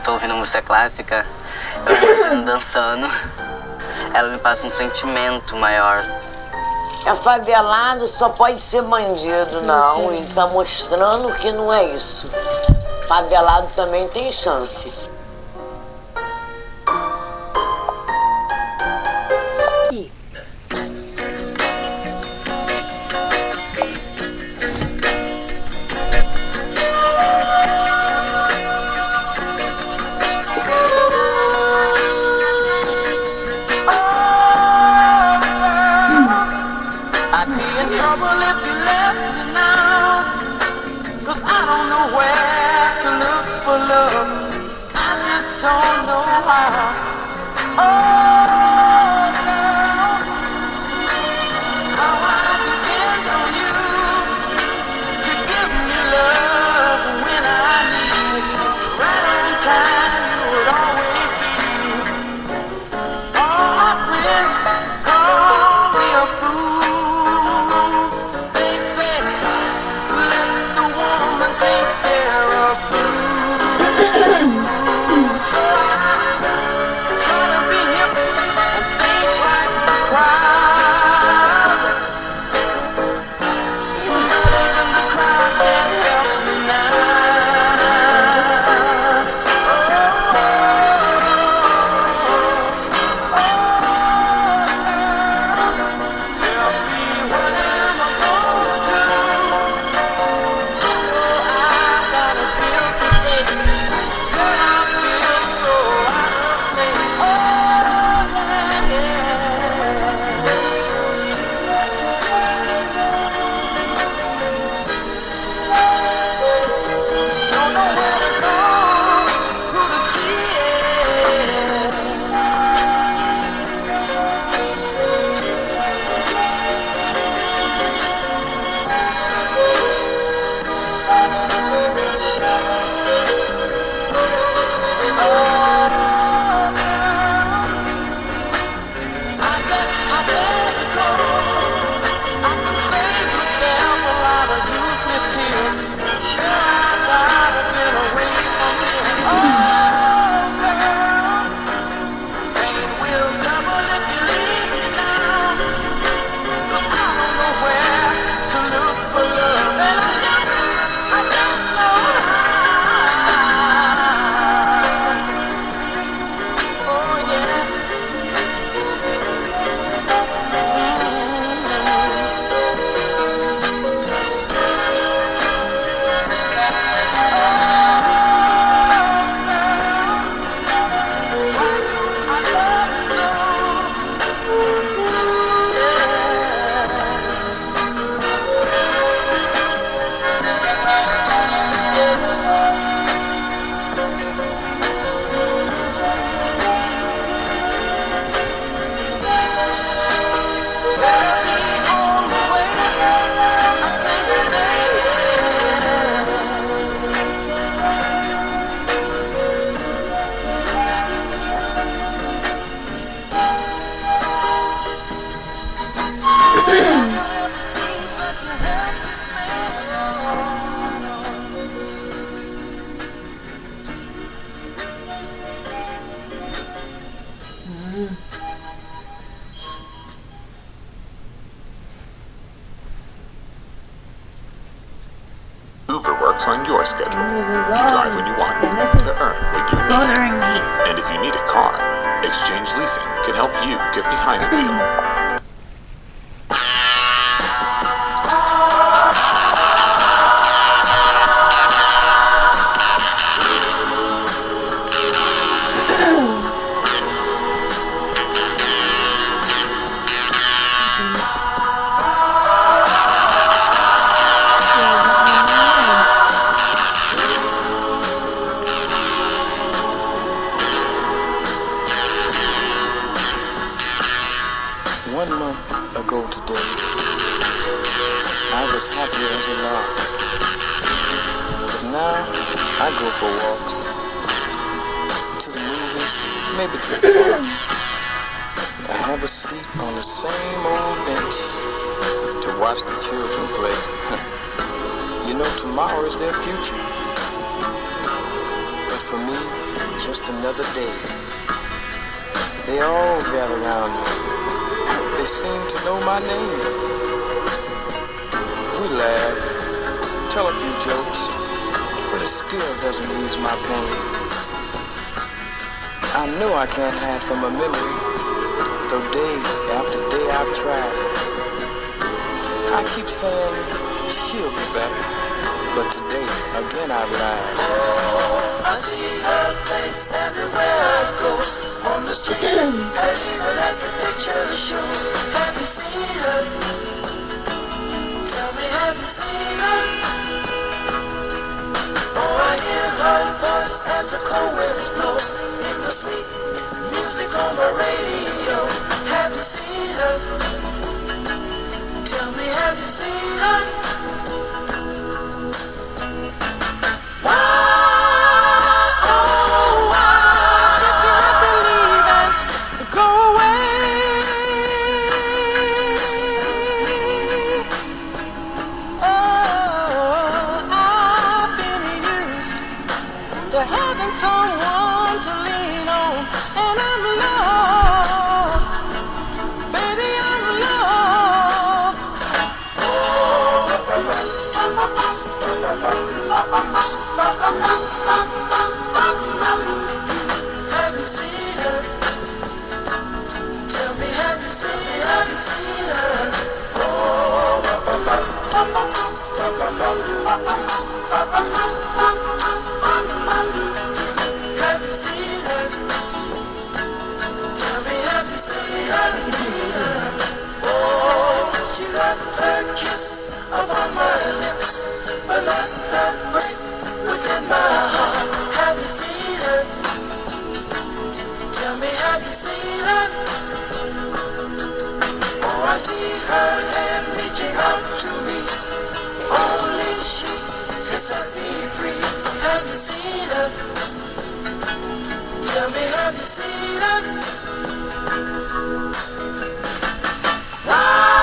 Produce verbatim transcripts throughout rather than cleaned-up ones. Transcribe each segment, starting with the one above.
tô ouvindo música clássica, eu imagino dançando. Ela me passa um sentimento maior. É favelado, só pode ser bandido, não. Ele tá mostrando que não é isso. Favelado também tem chance. Ski. Uber works on your schedule. You drive when you want, to earn what you need. Bothering me. And if you need a car, Exchange Leasing can help you get behind the wheel. One month ago today, I was happy as a lark. But now, I go for walks, to the movies, maybe to the park. I have a seat on the same old bench to watch the children play. You know, tomorrow is their future. But for me, just another day. They all gather around me. They seem to know my name. We laugh, tell a few jokes, but it still doesn't ease my pain. I know I can't hide from a memory, though day after day I've tried. I keep saying she'll be back, but today again I've lied. Oh, I see her face everywhere I go, on the street and even at the picture show. Have you seen her? Tell me, have you seen her? Oh, I hear her voice as the cold winds blow in the sweet music on my radio. Have you seen her? Tell me, have you seen her? Why, oh, why did you have to leave and go away? Oh, I've been used to having someone to lean on, and I'm lost, baby, I'm lost. Have you seen her? Tell me, have you seen her? Have you seen her? Oh, have you seen her? Tell me, have you seen her? Have you seen her? Oh, she left her kiss upon my lips, but let that break within my heart. Have you seen her? Tell me, have you seen her? Oh, I see her hand reaching out to me. Only she can set me free. Have you seen her? Tell me, have you seen her? Why?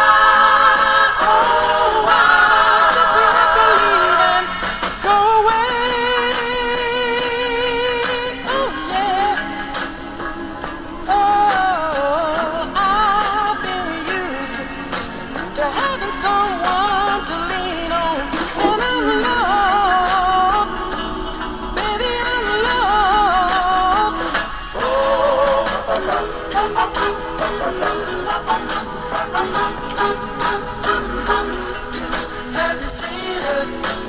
Someone to lean on, and I'm lost, baby, I'm lost. Oh, have you seen her?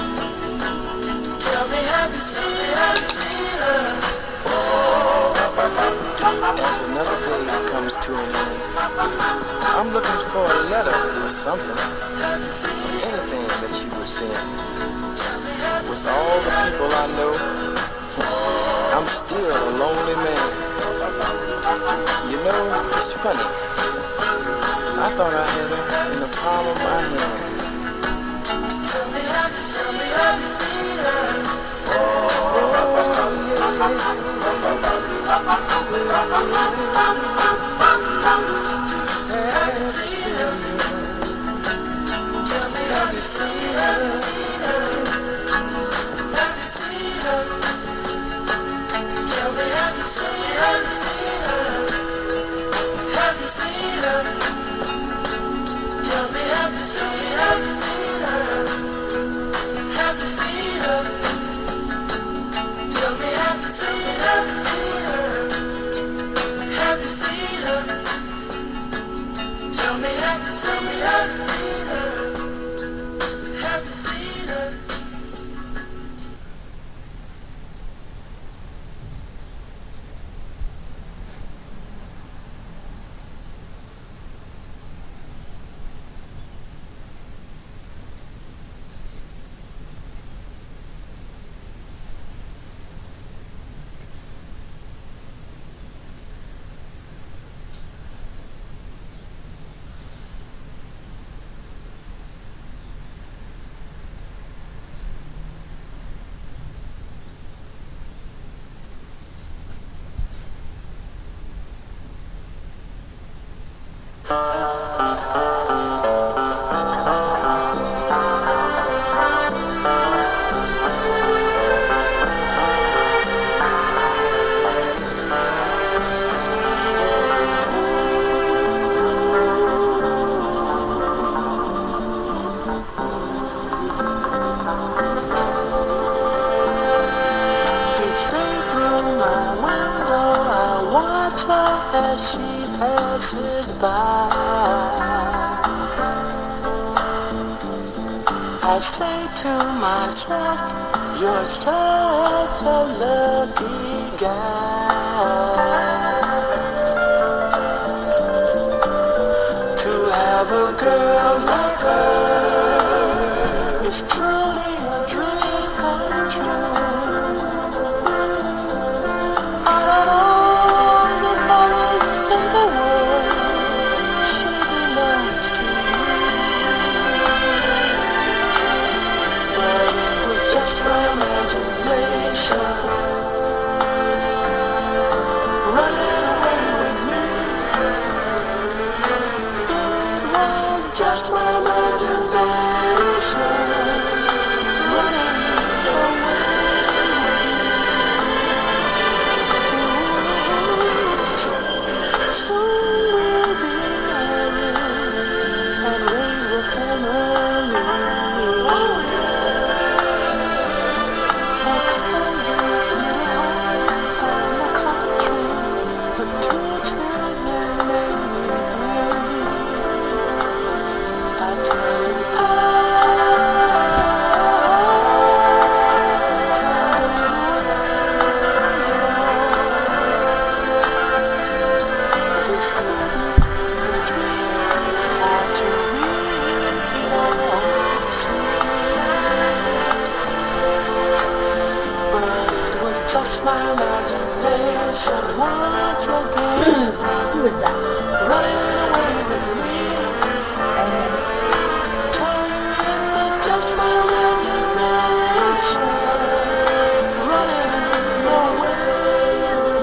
Tell me, have you seen her? Have you seen her? Oh, As another day comes to an end, I'm looking for a letter or something, anything that you would send. With all the people I know, I'm still a lonely man. You know, it's funny, I thought I had her in the palm of my hand. tell me, have you seen me? Have you seen her? Have you seen her? Tell me, have you seen her? Have you seen her? Tell me, have you seen her? Have you seen her? Tell me, have you seen her? Have you seen her? Tell me, have you seen her? Have you seen her? Tell me, have you seen her? Have you seen her? my window, I watch her as she passes by. I say to myself, you're such a lucky guy to have a girl like her. It's truly a dream come true. Out of all the fellas in the world, she belongs to me. But it was just my imagination running away with me. It was just my imagination running away with me. Soon, soon we'll be married and raise a family. Oh yeah. A cozy little home in the country with two children made me three. I tell you, this couldn't be a dream. Had to read it all serious. But it was just my imagination once again Who is that? running away with me. Tell you it was just my imagination running away with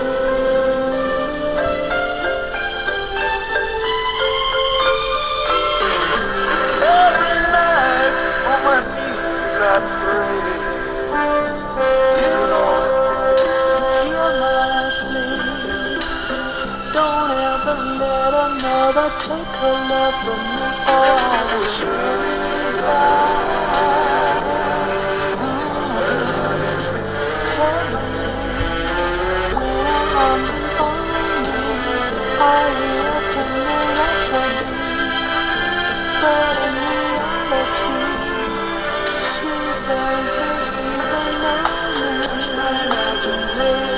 me. Every night on my knees I pray, dear Lord, hear my plea. Don't ever let another take her love from me, or I will surely die. When I'm hunting for me, I hear a tender rhapsody, but in reality, she doesn't even know me. Just my imagination.